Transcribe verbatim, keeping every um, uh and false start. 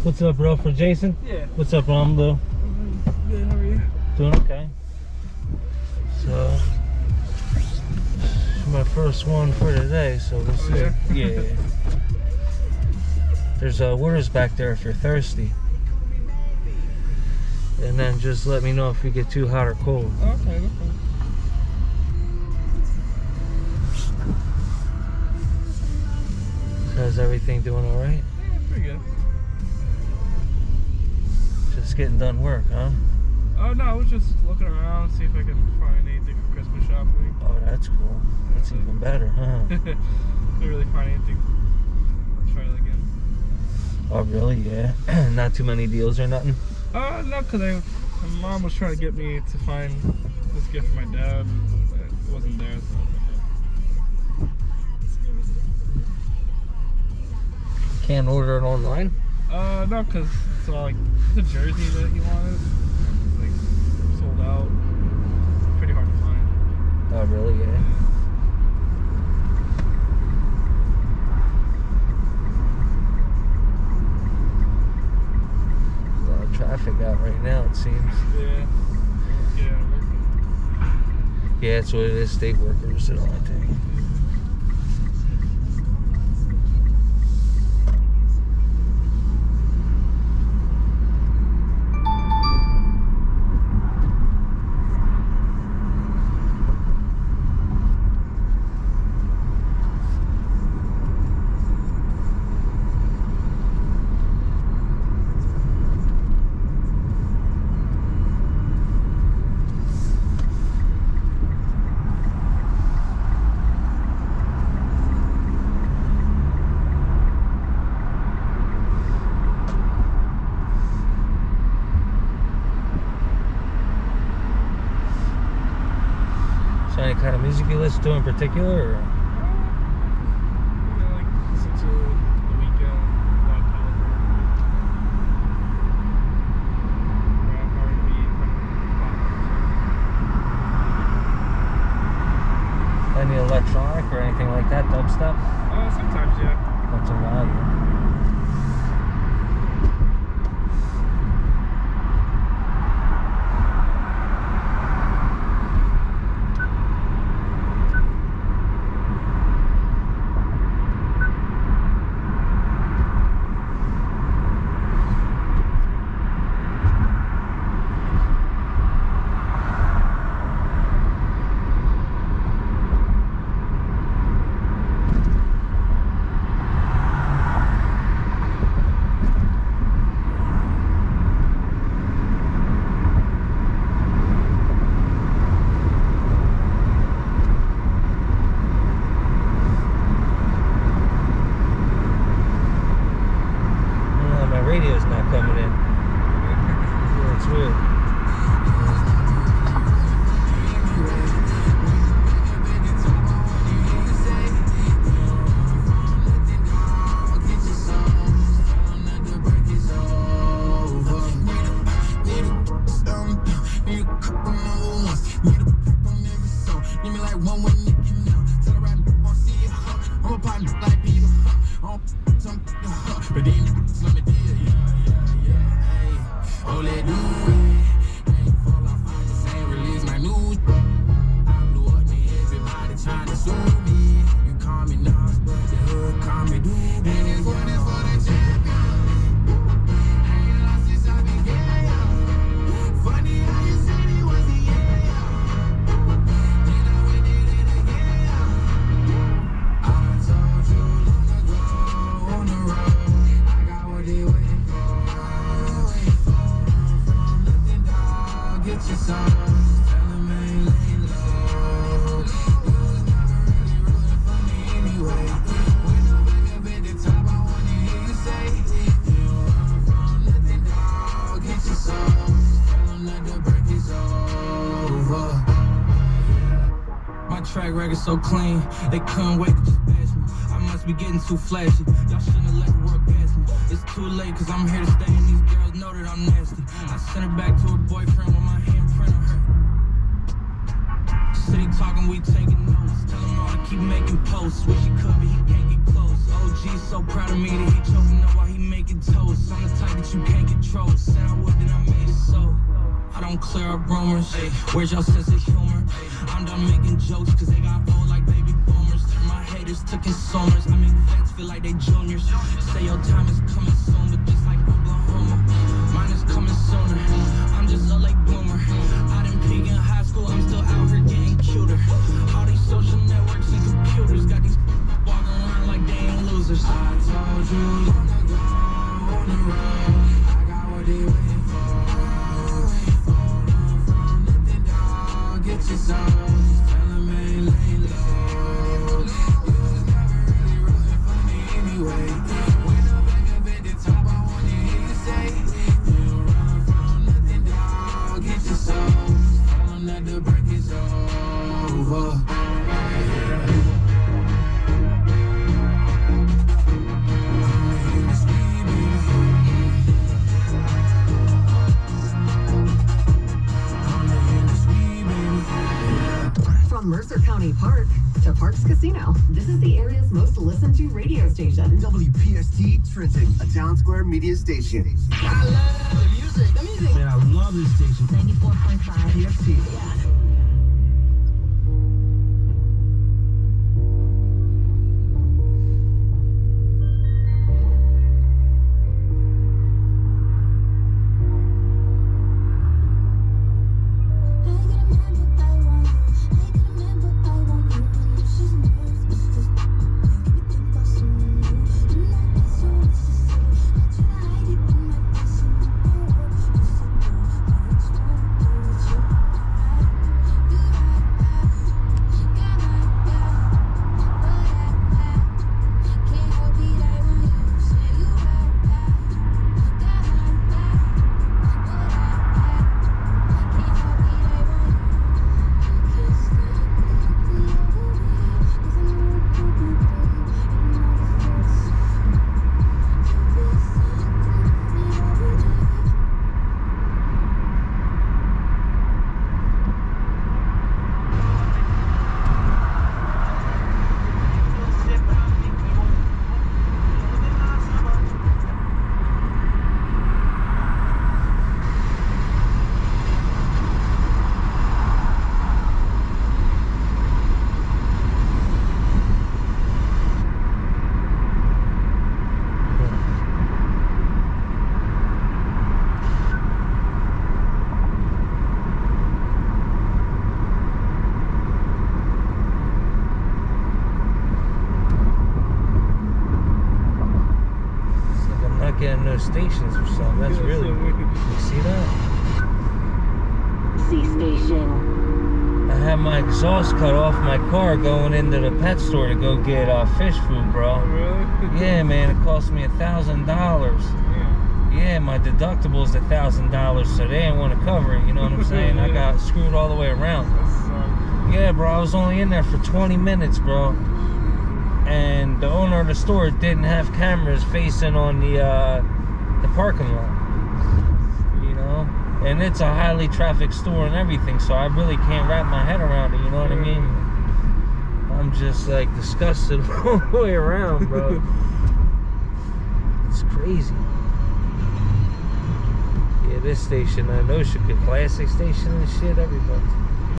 What's up, bro? For Jason? Yeah. What's up, Rambo? Good, how are you? Doing okay. So, my first one for today, so we'll see. Oh, yeah? Yeah. There's uh, waters back there if you're thirsty. And then just let me know if you get too hot or cold. Oh, okay, okay. How's everything doing all right? Yeah, pretty good. Just getting done work, huh? Oh, no, I was just looking around, see if I can find anything for Christmas shopping. Oh, that's cool. That's even better, huh? Didn't really find anything. Let's try it again. Oh, really? Yeah. Not too many deals or nothing? Uh, no, because I, my mom was trying to get me to find this gift for my dad. It wasn't there, so. Can't order it online? Uh, no, because it's all like, it's a jersey that he wanted. And, like, sold out. Pretty hard to find. Oh, really? Yeah. There's a lot of traffic out right now, it seems. Yeah. Yeah, working. Yeah, that's what it is. State workers and all, I think. Any kind of music you listen to in particular? Or? Uh, like, listen to The Weeknd, Black Caliber, rap, R and B, kind of pop. Any electronic or anything like that, dubstep? Uh, sometimes, yeah. That's a lot. Yeah. Radio's not coming in. Yeah, it's weird. Track record so clean, they couldn't wait to just bash me. I must be getting too flashy. Y'all shouldn't have let the world gas me. It's too late, cause I'm here to stay, and these girls know that I'm nasty. I sent her back to her boyfriend with my handprint on her. City talking, we taking notes. Tell him all to keep making posts. Wish he could, but he can't get close. O G's so proud of me that he choking up while he making toast. I'm the type I'm saying what, then I made it so. I don't clear up rumors. Where's your sense of humor? I'm done making jokes cause they got old like baby boomers. Turn my haters to consumers. I make vets feel like they juniors. Say your time is coming soon, but just like Oklahoma, mine is coming sooner. I'm just a late bloomer. I didn't peak in high school, I'm still out here getting cuter. All these social networks and computers got these walking around like they ain't losers. I told you long ago on the road, I got what they waiting for. Get your soul, just tell them ain't lay low. You was never really rooting for me anyway. When I'm back up at the top, I wanna hear you say, you don't run from nothing, dog. Get your soul, just tell them that the break is over. From Mercer County Park to Parks Casino, this is the area's most listened to radio station. W P S T Trenton, a Town Square media station. I love the music. The music. Man, I love this station. ninety-four point five P S T. Yeah. Getting those stations or something. That's Yeah, really so weird. weird. You see that? C station. I had my exhaust cut off my car going into the pet store to go get uh, fish food, bro. Oh, really? Yeah, man, it cost me a thousand dollars. Yeah. Yeah, my deductible is a thousand dollars, so they didn't want to cover it. You know what I'm saying? I got screwed all the way around. That sucks. Yeah, bro, I was only in there for twenty minutes, bro. And the owner of the store didn't have cameras facing on the uh, the parking lot, you know. And it's a highly trafficked store and everything, so I really can't wrap my head around it. You know what I mean? I'm just like disgusted all the way around, bro. It's crazy. Yeah, this station, I know, should be classic station and shit. Everybody.